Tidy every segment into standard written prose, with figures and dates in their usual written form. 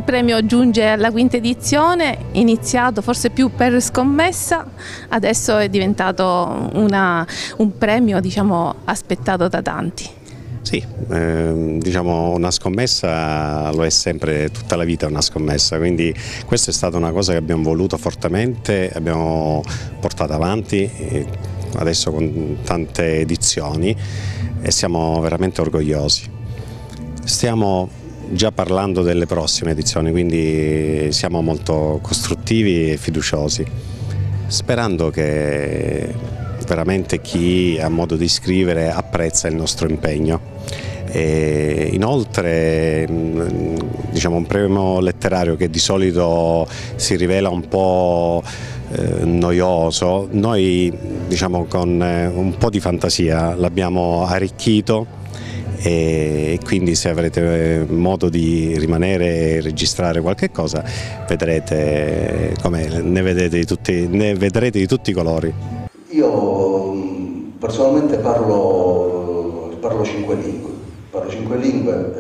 Il premio giunge alla quinta edizione, iniziato forse più per scommessa, adesso è diventato un premio, diciamo, aspettato da tanti. Sì, diciamo una scommessa lo è sempre, tutta la vita è una scommessa, quindi questa è stata una cosa che abbiamo voluto fortemente, abbiamo portato avanti adesso con tante edizioni e siamo veramente orgogliosi. Stiamo già parlando delle prossime edizioni, quindi siamo molto costruttivi e fiduciosi, sperando che veramente chi ha modo di scrivere apprezza il nostro impegno. E inoltre, diciamo, un premio letterario che di solito si rivela un po' noioso, noi, diciamo, con un po' di fantasia l'abbiamo arricchito, e quindi se avrete modo di rimanere e registrare qualche cosa vedrete com'è, ne vedrete di tutti i colori. Io personalmente parlo 5 lingue,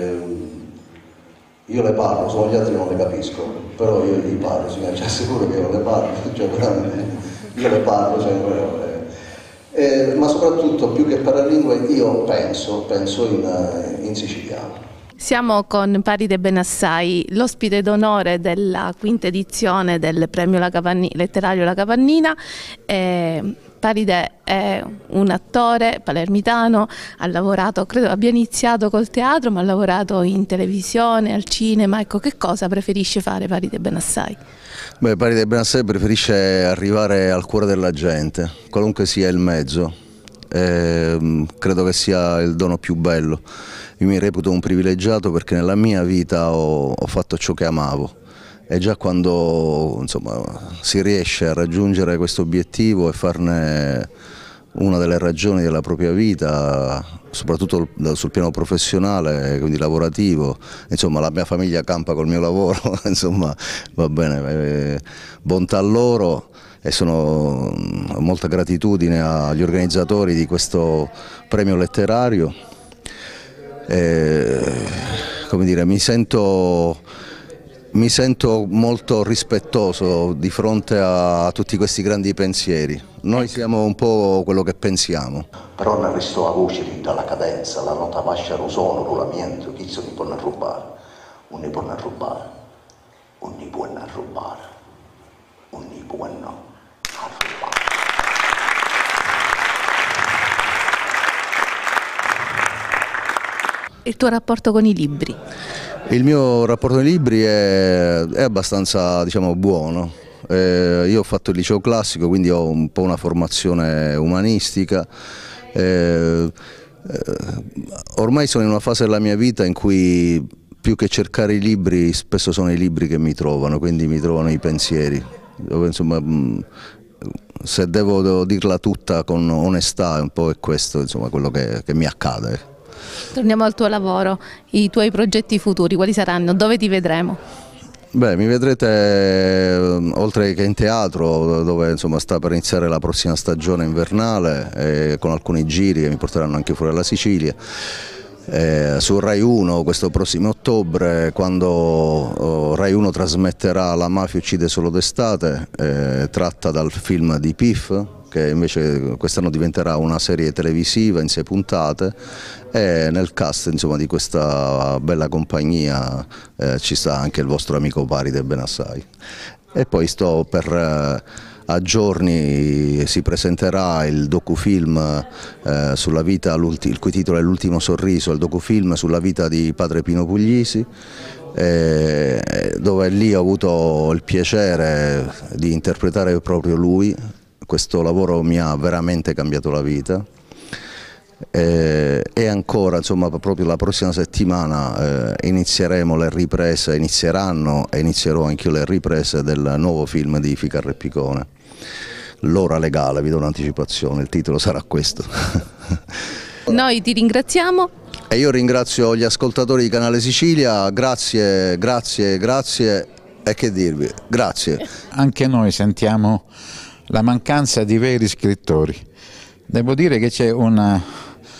io le parlo, solo gli altri non le capisco, però io li parlo, ci assicuro che io le parlo, cioè veramente, io le parlo, cioè, ma soprattutto più che paralingue io penso in siciliano. Siamo con Paride Benassai, l'ospite d'onore della quinta edizione del premio letterario La Capannina. Paride è un attore palermitano, ha lavorato, credo abbia iniziato col teatro, ma ha lavorato in televisione, al cinema. Ecco, che cosa preferisce fare Paride Benassai? Beh, Paride Benassai preferisce arrivare al cuore della gente, qualunque sia il mezzo. Credo che sia il dono più bello. Io mi reputo un privilegiato perché nella mia vita ho fatto ciò che amavo, e già quando, insomma, si riesce a raggiungere questo obiettivo e farne una delle ragioni della propria vita, soprattutto sul piano professionale, quindi lavorativo, insomma la mia famiglia campa col mio lavoro, insomma va bene, bontà a loro. E ho molta gratitudine agli organizzatori di questo premio letterario. Come dire, mi sento molto rispettoso di fronte a tutti questi grandi pensieri. Noi siamo un po' quello che pensiamo. Però ne restò a voce dalla cadenza, la nota vascia rosono, l'urlamento, chi se ne può rubare, un ne può rubare, un ne può rubare, un ne può rubare. Il tuo rapporto con i libri? Il mio rapporto con i libri è abbastanza, diciamo, buono. Io ho fatto il liceo classico, quindi ho un po' una formazione umanistica. Ormai sono in una fase della mia vita in cui più che cercare i libri, spesso sono i libri che mi trovano, quindi mi trovano i pensieri. Dove, insomma, se devo dirla tutta con onestà, un po' è questo, insomma, quello che mi accade. Torniamo al tuo lavoro, i tuoi progetti futuri, quali saranno? Dove ti vedremo? Beh, mi vedrete oltre che in teatro, dove, insomma, sta per iniziare la prossima stagione invernale, con alcuni giri che mi porteranno anche fuori dalla Sicilia. Su Rai 1 questo prossimo ottobre, quando Rai 1 trasmetterà La mafia uccide solo d'estate, tratta dal film di Piff, che invece quest'anno diventerà una serie televisiva in 6 puntate, e nel cast, insomma, di questa bella compagnia ci sta anche il vostro amico Paride Benassai. E poi a giorni si presenterà il docufilm sulla vita, il cui titolo è L'ultimo sorriso, il docufilm sulla vita di padre Pino Puglisi, dove lì ho avuto il piacere di interpretare proprio lui. Questo lavoro mi ha veramente cambiato la vita. E ancora, insomma, proprio la prossima settimana inizieranno e inizierò anch'io le riprese del nuovo film di Ficarra e Picone, L'ora legale. Vi do un'anticipazione, il titolo sarà questo. Noi ti ringraziamo. E io ringrazio gli ascoltatori di Canale Sicilia, grazie, grazie, grazie, e che dirvi, grazie. Anche noi sentiamo la mancanza di veri scrittori. Devo dire che c'è una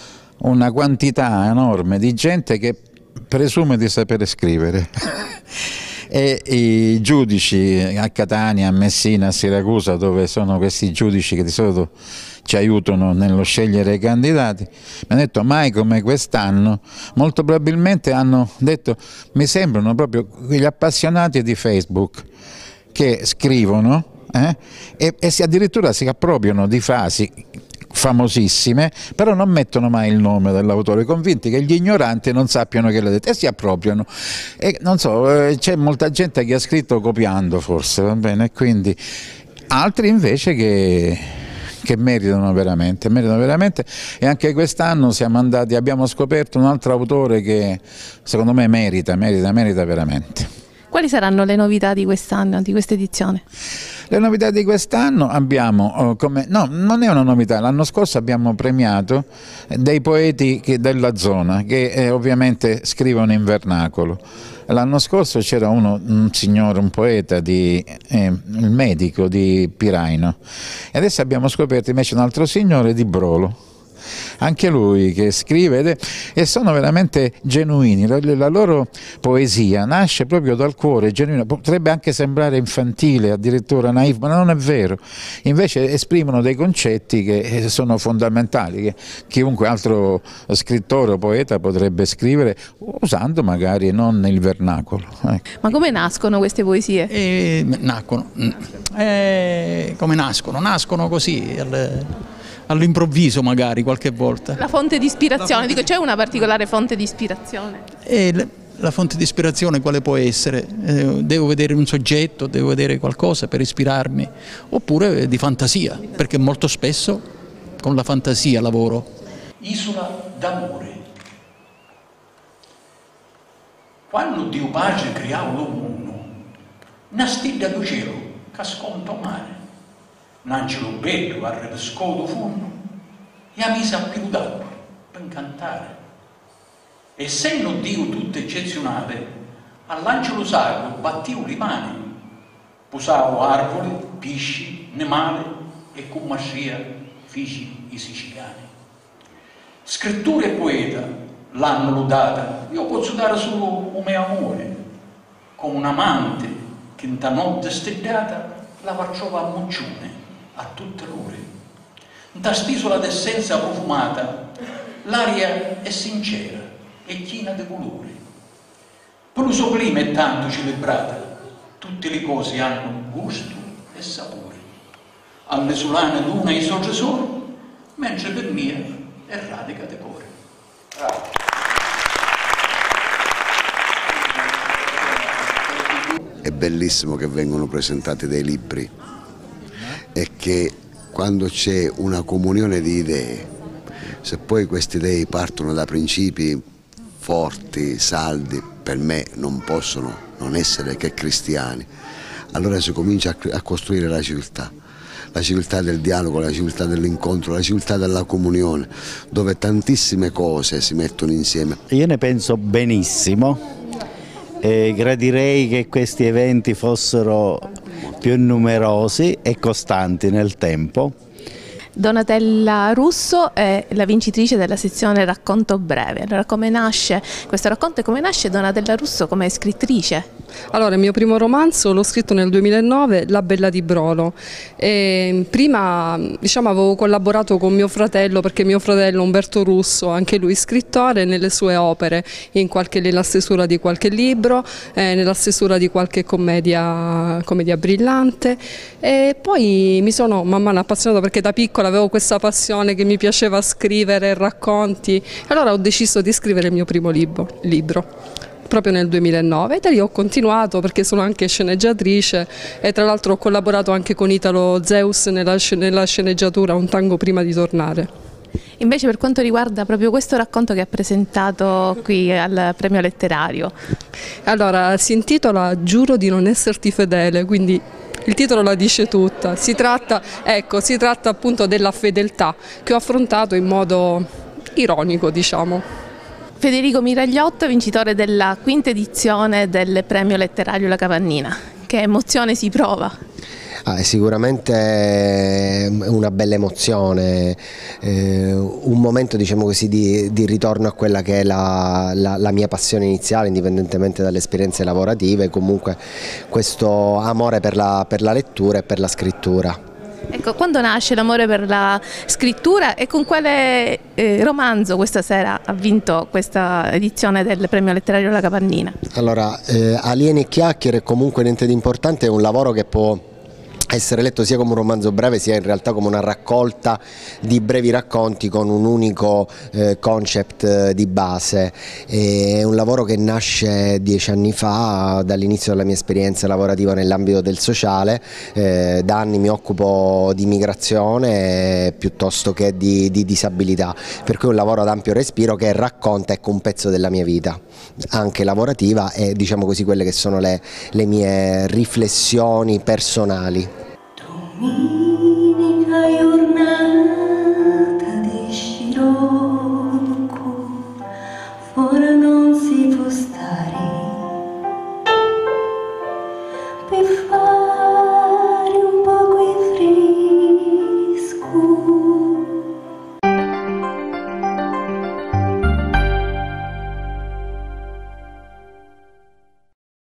quantità enorme di gente che presume di sapere scrivere e i giudici a Catania, a Messina, a Siracusa, dove sono questi giudici che di solito ci aiutano nello scegliere i candidati, mi hanno detto mai come quest'anno, molto probabilmente hanno detto mi sembrano proprio gli appassionati di Facebook che scrivono e addirittura si appropriano di frasi famosissime, però non mettono mai il nome dell'autore, convinti che gli ignoranti non sappiano che l'ha detto e si appropriano. E non so, c'è molta gente che ha scritto copiando forse, va bene, quindi altri invece che meritano veramente, e anche quest'anno abbiamo scoperto un altro autore che secondo me merita veramente. Quali saranno le novità di quest'anno, di questa edizione? Le novità di quest'anno abbiamo, no, non è una novità, l'anno scorso abbiamo premiato dei poeti della zona che ovviamente scrivono in vernacolo. L'anno scorso c'era un signore, un poeta, il medico di Piraino, e adesso abbiamo scoperto invece un altro signore di Brolo. Anche lui che scrive e sono veramente genuini, la loro poesia nasce proprio dal cuore, genuina, potrebbe anche sembrare infantile, addirittura naif, ma non è vero, invece esprimono dei concetti che sono fondamentali, che chiunque altro scrittore o poeta potrebbe scrivere usando magari non il vernacolo. Ecco. Ma come nascono queste poesie? Come nascono? Nascono così, all'improvviso magari qualche volta. La fonte di ispirazione, dico, c'è una particolare fonte di ispirazione? La fonte di ispirazione quale può essere? Devo vedere un soggetto, devo vedere qualcosa per ispirarmi, oppure di fantasia, perché molto spesso con la fantasia lavoro. Isola d'amore. Quando Dio Padre creò l'uomo, una stella do cielo cascò in mare. Un angelo bello ha ripescato fondo e ha messo a più d'acqua per cantare. Essendo Dio tutto eccezionale, all'angelo sacro battiu le mani, posavo arbori, pesci, animali e con magia fece i siciliani. Scrittura e poeta l'hanno lodata, io posso dare solo un mio amore, come un amante che in ta notte stellata la facciava a moccione a tutte l'ore. In quest'isola d'essenza profumata, l'aria è sincera e piena di colori. Per lo sublime è tanto celebrata, tutte le cose hanno gusto e sapore. All'esulane luna i sorgesori, mentre per me è radica di cuore. È bellissimo che vengono presentati dei libri e che quando c'è una comunione di idee, se poi queste idee partono da principi forti, saldi, per me non possono non essere che cristiani, allora si comincia a costruire la civiltà del dialogo, la civiltà dell'incontro, la civiltà della comunione, dove tantissime cose si mettono insieme. Io ne penso benissimo e gradirei che questi eventi fossero più numerosi e costanti nel tempo. Donatella Russo è la vincitrice della sezione Racconto breve. Allora, come nasce questo racconto e come nasce Donatella Russo come scrittrice? Allora, il mio primo romanzo l'ho scritto nel 2009, La Bella di Brolo. Prima avevo collaborato con mio fratello, perché mio fratello Umberto Russo, anche lui scrittore, nelle sue opere, nella stesura di qualche libro, nella stesura di qualche commedia brillante, e poi mi sono man mano appassionata, perché da piccola avevo questa passione che mi piaceva scrivere racconti, allora ho deciso di scrivere il mio primo libro. Proprio nel 2009, e da lì ho continuato, perché sono anche sceneggiatrice e tra l'altro ho collaborato anche con Italo Zeus nella sceneggiatura Un tango prima di tornare. Invece per quanto riguarda proprio questo racconto che ha presentato qui al premio letterario? Allora, si intitola Giuro di non esserti fedele, quindi il titolo la dice tutta. Si tratta appunto della fedeltà, che ho affrontato in modo ironico, diciamo. Federico Miragliotto, vincitore della quinta edizione del premio letterario La Cavannina. Che emozione si prova? È sicuramente una bella emozione, un momento, diciamo così, di ritorno a quella che è la mia passione iniziale, indipendentemente dalle esperienze lavorative, comunque questo amore per la lettura e per la scrittura. Ecco, quando nasce l'amore per la scrittura e con quale romanzo questa sera ha vinto questa edizione del Premio Letterario La Capannina? Allora, Alieni e chiacchiere, comunque niente di importante, è un lavoro che può essere letto sia come un romanzo breve sia in realtà come una raccolta di brevi racconti con un unico concept di base. È un lavoro che nasce 10 anni fa, dall'inizio della mia esperienza lavorativa nell'ambito del sociale. Da anni mi occupo di migrazione piuttosto che di disabilità, per cui è un lavoro ad ampio respiro che racconta, ecco, un pezzo della mia vita, anche lavorativa, e diciamo così quelle che sono le mie riflessioni personali. Domenica giornata di Scirò,